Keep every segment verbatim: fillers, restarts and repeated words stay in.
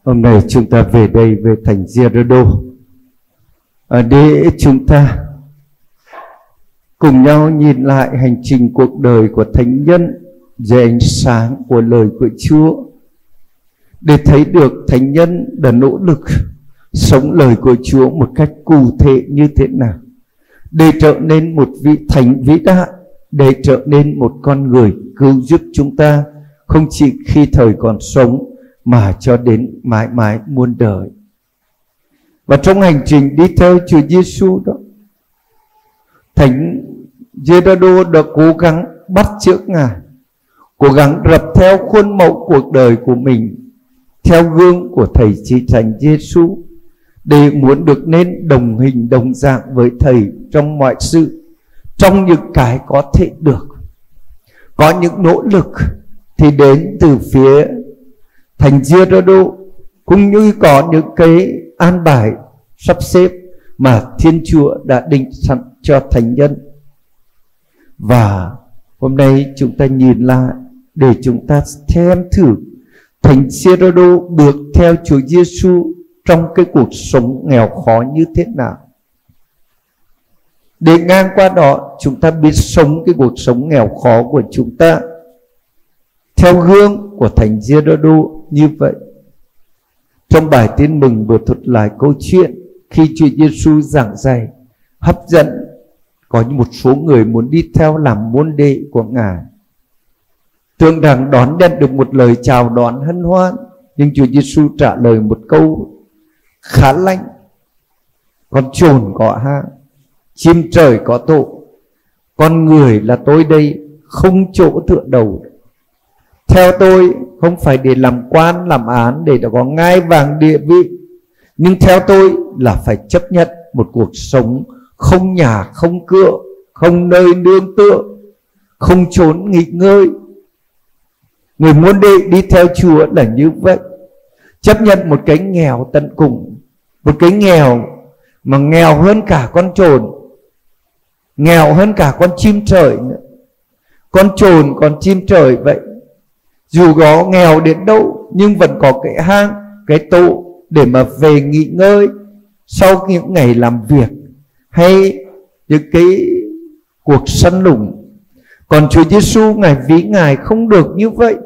Hôm nay chúng ta về đây, về thành Giê-rô-đô, để chúng ta cùng nhau nhìn lại hành trình cuộc đời của thánh nhân dưới ánh sáng của lời của Chúa, để thấy được thánh nhân đã nỗ lực sống lời của Chúa một cách cụ thể như thế nào, để trở nên một vị thánh vĩ đại, để trở nên một con người cứu giúp chúng ta không chỉ khi thời còn sống mà cho đến mãi mãi muôn đời. Và trong hành trình đi theo Chúa Giêsu đó, thánh Giê-rô-đô đã cố gắng bắt chước Ngài, cố gắng rập theo khuôn mẫu cuộc đời của mình, theo gương của thầy chí thánh Giêsu, để muốn được nên đồng hình đồng dạng với thầy trong mọi sự, trong những cái có thể được. Có những nỗ lực thì đến từ phía thành Giê-rô-đô, cũng như có những cái an bài sắp xếp mà Thiên Chúa đã định sẵn cho thánh nhân. Và hôm nay chúng ta nhìn lại để chúng ta xem thử thánh Giê-rô-đô bước theo Chúa Giêsu trong cái cuộc sống nghèo khó như thế nào, để ngang qua đó chúng ta biết sống cái cuộc sống nghèo khó của chúng ta theo gương của thánh Giê-rô-đô như vậy. Trong bài tin mừng vừa thuật lại câu chuyện khi Chúa Giêsu giảng dạy hấp dẫn, có một số người muốn đi theo làm môn đệ của Ngài, tưởng rằng đón nhận được một lời chào đón hân hoan, nhưng Chúa Giêsu trả lời một câu khá lạnh: con chồn có hang, chim trời có tổ, con người là tôi đây, không chỗ tựa đầu. Theo tôi không phải để làm quan làm án, để có ngai vàng địa vị, nhưng theo tôi là phải chấp nhận một cuộc sống không nhà không cửa, không nơi nương tựa, không chốn nghỉ ngơi. Người môn đệ đi theo Chúa là như vậy, chấp nhận một cái nghèo tận cùng, một cái nghèo mà nghèo hơn cả con chồn, nghèo hơn cả con chim trời nữa. Con chồn, con chim trời vậy, dù có nghèo đến đâu nhưng vẫn có cái hang, cái tổ để mà về nghỉ ngơi sau những ngày làm việc hay những cái cuộc săn lùng. Còn Chúa Giêsu, Ngài ví Ngài không được như vậy,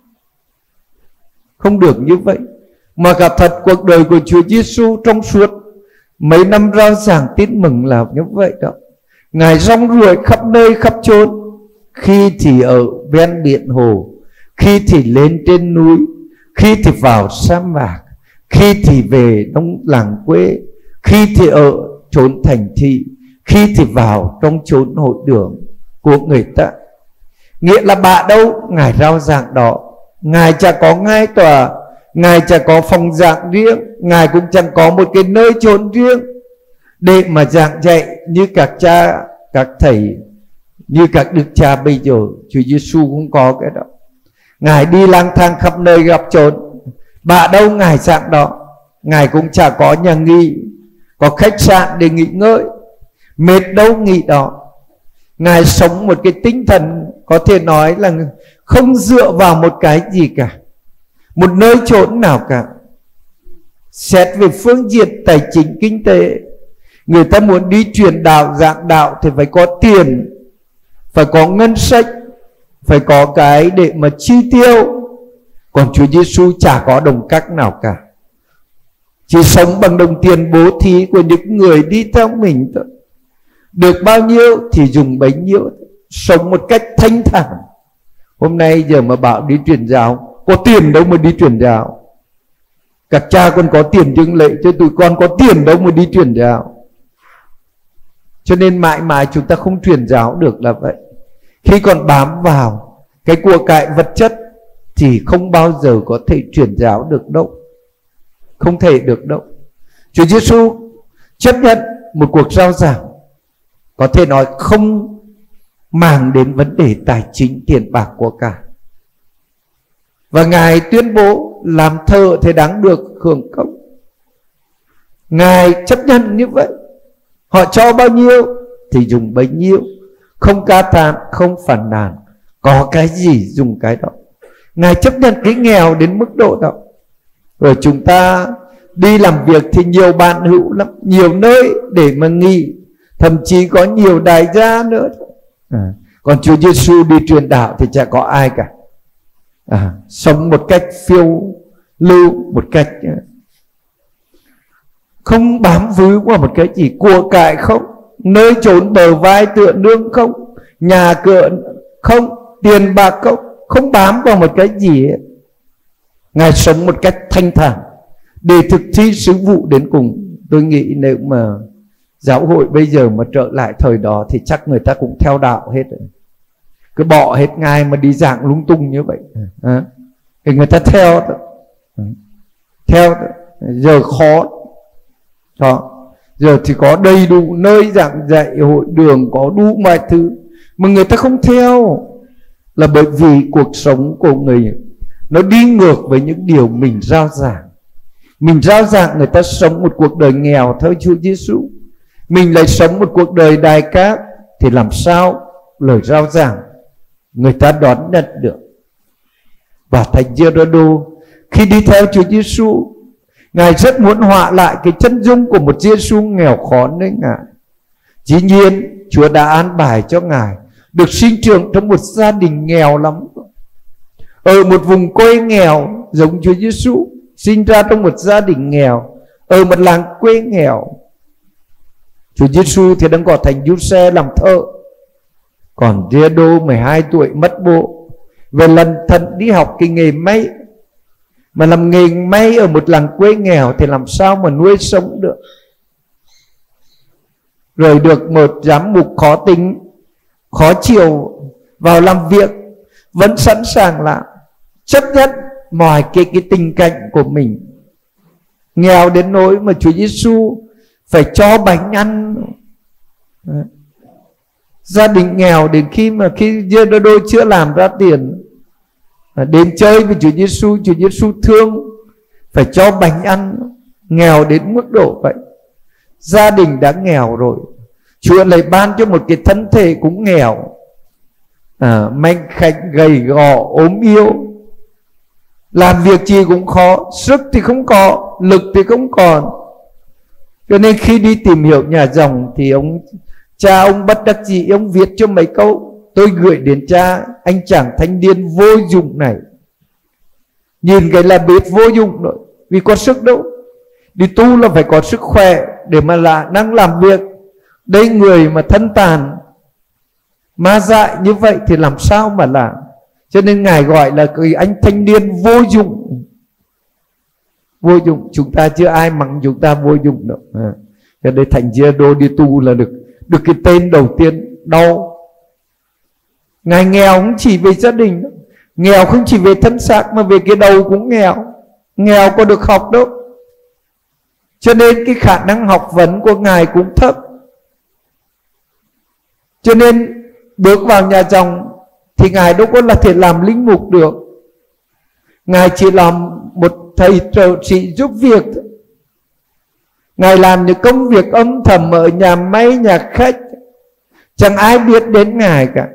không được như vậy. Mà cả thật cuộc đời của Chúa Giêsu trong suốt mấy năm rao giảng tin mừng là như vậy đó. Ngài rong ruổi khắp nơi khắp chốn, khi thì ở ven biển hồ, khi thì lên trên núi, khi thì vào sa mạc, khi thì về trong làng quê, khi thì ở chốn thành thị, khi thì vào trong chốn hội đường của người ta. Nghĩa là bạ đâu Ngài rao giảng đó. Ngài chẳng có ngai tòa, Ngài chẳng có phòng giảng riêng, Ngài cũng chẳng có một cái nơi chốn riêng để mà giảng dạy như các cha, các thầy, như các đức cha bây giờ. Chúa Giêsu cũng có cái đó. Ngài đi lang thang khắp nơi gặp chốn, bạ đâu Ngài giảng đó. Ngài cũng chả có nhà nghỉ, có khách sạn để nghỉ ngơi, mệt đâu nghỉ đó. Ngài sống một cái tinh thần có thể nói là không dựa vào một cái gì cả, một nơi chốn nào cả. Xét về phương diện tài chính kinh tế, người ta muốn đi truyền đạo, giảng đạo thì phải có tiền, phải có ngân sách, phải có cái để mà chi tiêu. Còn Chúa Giêsu chả có đồng cách nào cả, chỉ sống bằng đồng tiền bố thí của những người đi theo mình thôi. Được bao nhiêu thì dùng bấy nhiêu, sống một cách thanh thản. Hôm nay giờ mà bảo đi truyền giáo, có tiền đâu mà đi truyền giáo. Các cha còn có tiền dâng lễ, chứ tụi con có tiền đâu mà đi truyền giáo. Cho nên mãi mãi chúng ta không truyền giáo được là vậy. Khi còn bám vào cái của cải vật chất thì không bao giờ có thể truyền giáo được đâu, không thể được đâu. Chúa Giêsu chấp nhận một cuộc rao giảng có thể nói không màng đến vấn đề tài chính tiền bạc của cải. Và Ngài tuyên bố làm thợ thì đáng được hưởng công. Ngài chấp nhận như vậy. Họ cho bao nhiêu thì dùng bấy nhiêu, không ca thán, không phàn nàn, có cái gì dùng cái đó. Ngài chấp nhận cái nghèo đến mức độ đó. Rồi chúng ta đi làm việc thì nhiều bạn hữu lắm, nhiều nơi để mà nghỉ, thậm chí có nhiều đại gia nữa. À, còn Chúa Giêsu đi truyền đạo thì chả có ai cả. À, sống một cách phiêu lưu, một cách không bám víu qua một cái gì, của cải không, nơi chốn bờ vai tựa nương không, nhà cửa không, tiền bạc không, không bám vào một cái gì ấy. Ngài sống một cách thanh thản để thực thi sứ vụ đến cùng. Tôi nghĩ nếu mà giáo hội bây giờ mà trở lại thời đó thì chắc người ta cũng theo đạo hết rồi. Cứ bỏ hết Ngài mà đi giảng lung tung như vậy à, thì người ta theo theo giờ khó đó. Giờ thì có đầy đủ nơi giảng dạy, hội đường, có đủ mọi thứ mà người ta không theo, là bởi vì cuộc sống của người nó đi ngược với những điều mình rao giảng. Mình rao giảng người ta sống một cuộc đời nghèo theo Chúa Giêsu, mình lại sống một cuộc đời đài cát, thì làm sao lời rao giảng người ta đón nhận được. Và thánh Giê-rô-đô khi đi theo Chúa Giêsu, Ngài rất muốn họa lại cái chân dung của một Giêsu nghèo khó nơi Ngài. Dĩ nhiên Chúa đã an bài cho Ngài được sinh trưởng trong một gia đình nghèo lắm, ở một vùng quê nghèo giống Chúa Giêsu, sinh ra trong một gia đình nghèo, ở một làng quê nghèo. Chúa Giêsu thì đang có thánh Giuse làm thợ, còn Giê-đô mười hai tuổi mất bố, về lần thận đi học cái nghề may. Mà làm nghề may ở một làng quê nghèo thì làm sao mà nuôi sống được. Rồi được một giám mục khó tính, khó chịu vào làm việc, vẫn sẵn sàng làm, chấp nhận mọi cái, cái tình cảnh của mình. Nghèo đến nỗi mà Chúa Giêsu phải cho bánh ăn. Đấy. Gia đình nghèo đến khi mà khi Giê-rô-đô chưa làm ra tiền, đến chơi với Chúa Giêsu, Chúa Giêsu thương, phải cho bánh ăn. Nghèo đến mức độ vậy. Gia đình đã nghèo rồi, Chúa lại ban cho một cái thân thể cũng nghèo, à, manh khảnh, gầy gò, ốm yếu, làm việc gì cũng khó, sức thì không có, lực thì không còn. Cho nên khi đi tìm hiểu nhà dòng thì ông cha ông bất đắc dĩ, ông viết cho mấy câu: tôi gửi đến cha anh chàng thanh niên vô dụng này. Nhìn cái là biết vô dụng rồi, vì có sức đâu. Đi tu là phải có sức khỏe để mà là năng làm việc. Đây người mà thân tàn ma dại như vậy thì làm sao mà làm. Cho nên Ngài gọi là cái anh thanh niên vô dụng. Vô dụng, chúng ta chưa ai mắng chúng ta vô dụng đâu. À, cho nên thành Giê-đô đi tu là được được cái tên đầu tiên đau. Ngài nghèo không chỉ về gia đình đâu, nghèo không chỉ về thân xác mà về cái đầu cũng nghèo. Nghèo có được học đâu. Cho nên cái khả năng học vấn của Ngài cũng thấp. Cho nên bước vào nhà dòng thì Ngài đâu có là thể làm linh mục được. Ngài chỉ làm một thầy trợ sĩ giúp việc. Ngài làm những công việc âm thầm ở nhà may, nhà khách, chẳng ai biết đến Ngài cả.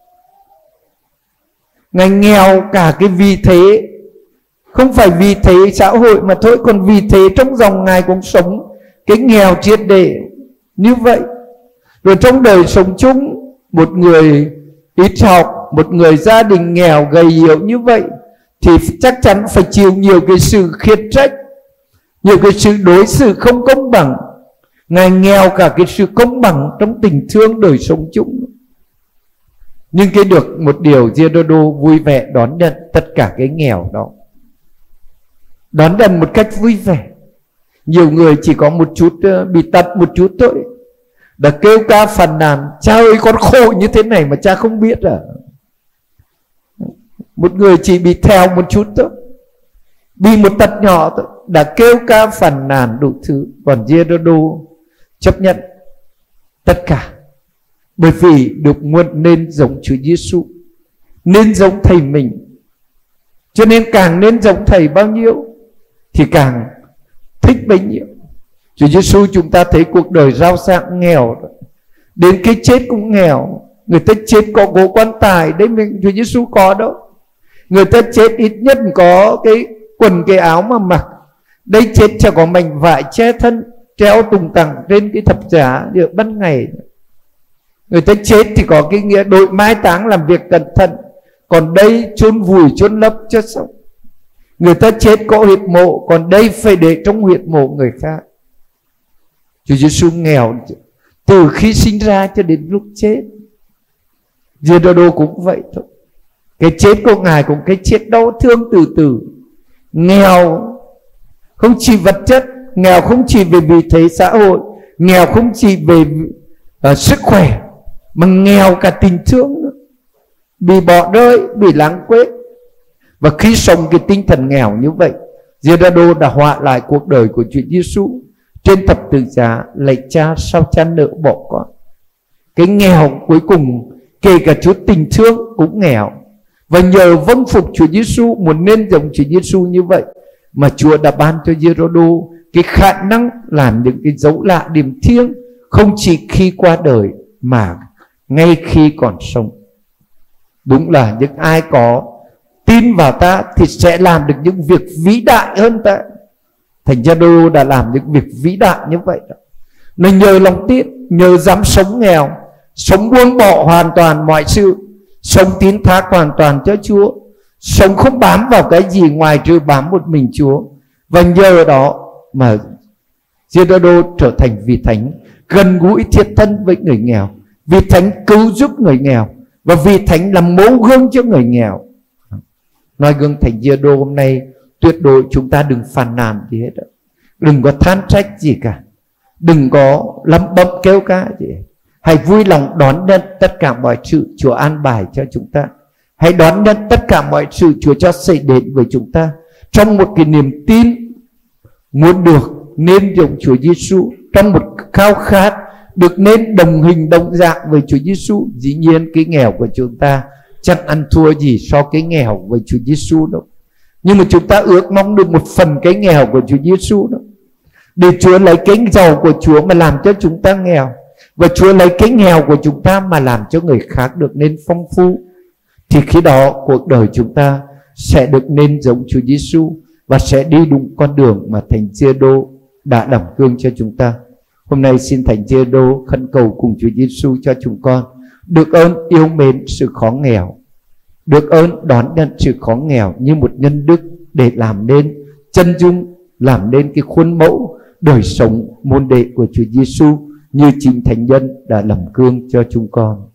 Ngài nghèo cả cái vị thế, không phải vì thế xã hội mà thôi, còn vì thế trong dòng Ngài cũng sống cái nghèo triệt để như vậy. Rồi trong đời sống chung, một người ít học, một người gia đình nghèo gầy yếu như vậy thì chắc chắn phải chịu nhiều cái sự khiển trách, nhiều cái sự đối xử không công bằng. Ngài nghèo cả cái sự công bằng trong tình thương đời sống chung. Nhưng cái được một điều, Giê-rô-đô vui vẻ đón nhận tất cả cái nghèo đó, đón nhận một cách vui vẻ. Nhiều người chỉ có một chút bị tật một chút thôi đã kêu ca phàn nàn: cha ơi con khổ như thế này mà cha không biết à. Một người chỉ bị theo một chút thôi, bị một tật nhỏ thôi, đã kêu ca phàn nàn đủ thứ. Còn Giê-rô-đô chấp nhận tất cả, bởi vì được muốn nên giống Chúa Giêsu, nên giống thầy mình. Cho nên càng nên giống thầy bao nhiêu thì càng thích bấy nhiêu. Chúa Giêsu chúng ta thấy cuộc đời rao giảng nghèo, đến cái chết cũng nghèo. Người ta chết có gỗ quan tài, đấy mình Chúa Giêsu có đâu. Người ta chết ít nhất có cái quần cái áo mà mặc, Đây chết cho có mảnh vải che thân, treo tùng tằng trên cái thập giá giữa ban ngày. Người ta chết thì có cái nghĩa đội mai táng làm việc cẩn thận, còn đây chôn vùi chôn lấp cho xong. Người ta chết có huyệt mộ, còn đây phải để trong huyệt mộ người khác. Chúa Giêsu nghèo từ khi sinh ra cho đến lúc chết. Giê-đô cũng vậy thôi. Cái chết của Ngài cũng cái chết đau thương từ từ. Nghèo không chỉ vật chất, nghèo không chỉ về vị thế xã hội, nghèo không chỉ về uh, sức khỏe, mà nghèo cả tình thương nữa. Bị bỏ rơi, bị lãng quên. Và khi sống cái tinh thần nghèo như vậy, Giê-đô đã họa lại cuộc đời của Chúa Giêsu trên thập tự giá. Lạy Cha, sao Cha nỡ bỏ con? Cái nghèo cuối cùng, kể cả Chúa tình thương cũng nghèo. Và nhờ vâng phục Chúa Giêsu, muốn nên giống Chúa Giêsu như vậy, mà Chúa đã ban cho Giê-đô cái khả năng làm những cái dấu lạ điểm thiêng, không chỉ khi qua đời mà ngay khi còn sống. Đúng là những ai có tin vào ta thì sẽ làm được những việc vĩ đại hơn ta. Thánh Giê-đô đã làm những việc vĩ đại như vậy đó. Nó nhờ lòng tin, nhờ dám sống nghèo, sống buông bỏ hoàn toàn mọi sự, sống tín thác hoàn toàn cho Chúa, sống không bám vào cái gì ngoài trừ bám một mình Chúa. Và nhờ đó mà Giê-đô trở thành vị thánh gần gũi thiết thân với người nghèo, vị thánh cứu giúp người nghèo, và vị thánh làm mẫu gương cho người nghèo. Nói gương Thánh Giê-đô hôm nay, tuyệt đối chúng ta đừng phàn nàn gì hết đó. Đừng có than trách gì cả, đừng có lẩm bẩm kêu ca gì. Hãy vui lòng đón nhận tất cả mọi sự Chúa an bài cho chúng ta. Hãy đón nhận tất cả mọi sự Chúa cho xảy đến với chúng ta trong một cái niềm tin muốn được nên giống Chúa Giêsu, trong một khao khát được nên đồng hình đồng dạng với Chúa Giêsu. Dĩ nhiên cái nghèo của chúng ta chẳng ăn thua gì so cái nghèo với Chúa Giêsu đâu, nhưng mà chúng ta ước mong được một phần cái nghèo của Chúa Giêsu đó, để Chúa lấy cái giàu của Chúa mà làm cho chúng ta nghèo, và Chúa lấy cái nghèo của chúng ta mà làm cho người khác được nên phong phú. Thì khi đó cuộc đời chúng ta sẽ được nên giống Chúa Giêsu và sẽ đi đúng con đường mà Thánh Giê-đô đã đảm gương cho chúng ta. Hôm nay xin Thánh Giê-đô khẩn cầu cùng Chúa Giêsu cho chúng con được ơn yêu mến sự khó nghèo, được ơn đón nhận sự khó nghèo như một nhân đức, để làm nên chân dung, làm nên cái khuôn mẫu đời sống môn đệ của Chúa Giêsu như chính Thánh Nhân đã làm gương cho chúng con.